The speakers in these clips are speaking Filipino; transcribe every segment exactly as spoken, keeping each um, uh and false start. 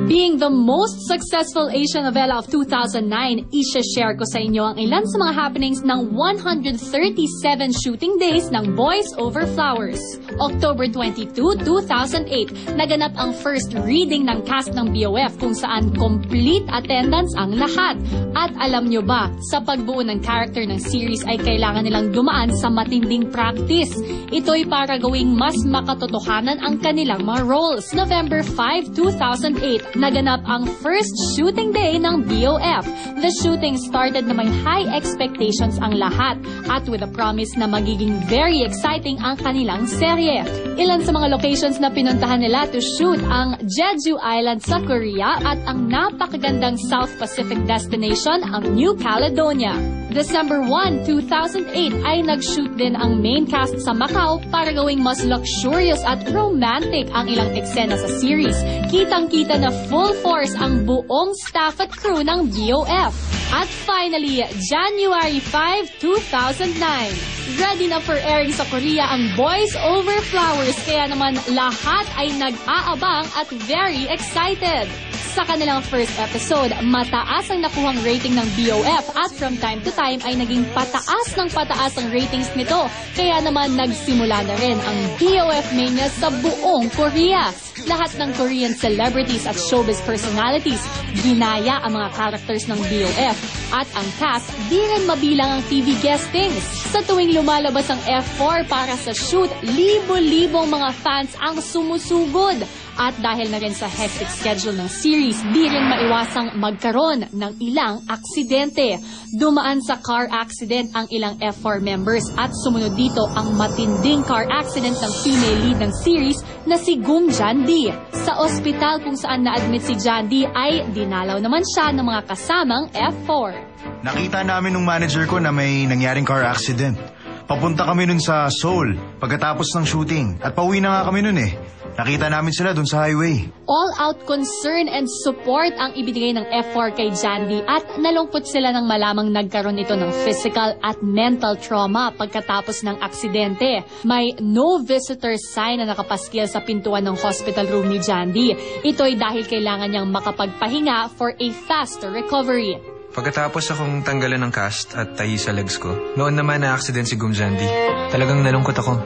Being the most successful Asian novela of two thousand nine, i-share ko sa inyo ang ilan sa mga happenings ng one hundred thirty-seven shooting days ng Boys Over Flowers. October twenty-second, two thousand eight, naganap ang first reading ng cast ng B O F kung saan complete attendance ang lahat. At alam nyo ba, sa pagbuo ng character ng series ay kailangan nilang dumaan sa matinding practice. Ito'y para gawing mas makatotohanan ang kanilang mga roles. November fifth, two thousand eight, naganap ang first shooting day ng B O F. The shooting started na may high expectations ang lahat at with a promise na magiging very exciting ang kanilang serye. Ilan sa mga locations na pinuntahan nila to shoot ang Jeju Island sa Korea at ang napakagandang South Pacific destination ang New Caledonia. December first, two thousand eight ay nag-shoot din ang main cast sa Macau para gawing mas luxurious at romantic ang ilang eksena sa series. Kitang-kita na full force ang buong staff at crew ng B O F. At finally, January fifth, two thousand nine. Ready na for airing sa Korea ang Boys Over Flowers, kaya naman lahat ay nag-aabang at very excited. Sa kanilang first episode, mataas ang nakuhang rating ng B O F at from time to time ay naging pataas ng pataas ang ratings nito. Kaya naman nagsimula na rin ang B O F mania sa buong Korea. Lahat ng Korean celebrities at showbiz personalities ginaya ang mga characters ng B O F. At ang cast, di rin mabilang ang T V guestings. Sa tuwing lumalabas ang F four para sa shoot, libo-libong mga fans ang sumusugod. At dahil na rin sa hectic schedule ng series, di rin maiwasang magkaroon ng ilang aksidente. Dumaan sa car accident ang ilang F four members at sumunod dito ang matinding car accident ng female lead ng series na si Gung Jandi. Sa ospital kung saan na-admit si Jandi ay dinalaw naman siya ng mga kasamang F four. Nakita namin ng manager ko na may nangyaring car accident. Papunta kami nun sa Seoul pagkatapos ng shooting at pauwi na nga kami nun eh. Nakita namin sila dun sa highway. All-out concern and support ang ibinigay ng F four kay Jandi at nalungkot sila nang malamang nagkaroon ito ng physical at mental trauma pagkatapos ng aksidente. May no visitor sign na nakapaskil sa pintuan ng hospital room ni Jandi. Ito'y dahil kailangan niyang makapagpahinga for a faster recovery. Pagkatapos akong tanggalan ng cast at tahi sa legs ko, noon naman na-accident si Gung Jandi. Talagang nalungkot ako.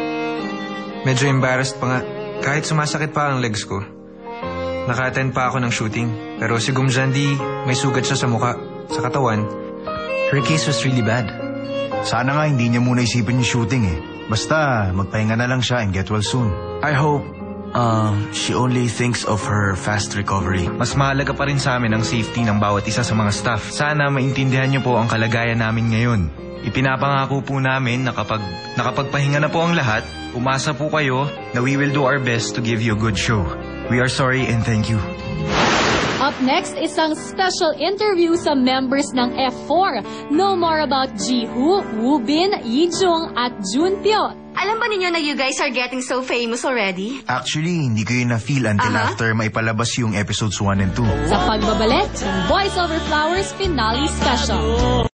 Medyo embarrassed pa nga. Kahit sumasakit pa ang legs ko. Naka-attend pa ako ng shooting. Pero si Gung Jandi, may sugat siya sa mukha, sa katawan. Her case was really bad. Sana nga hindi niya muna isipin yung shooting eh. Basta magpahinga na lang siya and get well soon. I hope uh, she only thinks of her fast recovery. Mas mahalaga pa rin sa amin ang safety ng bawat isa sa mga staff. Sana maintindihan niyo po ang kalagayan namin ngayon. Ipinapangako po namin na kapag nakapagpahinga na po ang lahat, umasa po kayo na we will do our best to give you a good show. We are sorry and thank you. Up next, isang special interview sa members ng F four. Know more about Ji-Hoo, Woo Bin, Yi-Jung at Junpyo. Alam ba ninyo na you guys are getting so famous already? Actually, hindi ko yun na-feel until uh-huh. after maipalabas yung episodes one and two. Sa pagbabalik ng Boys Over Flowers Finale Special.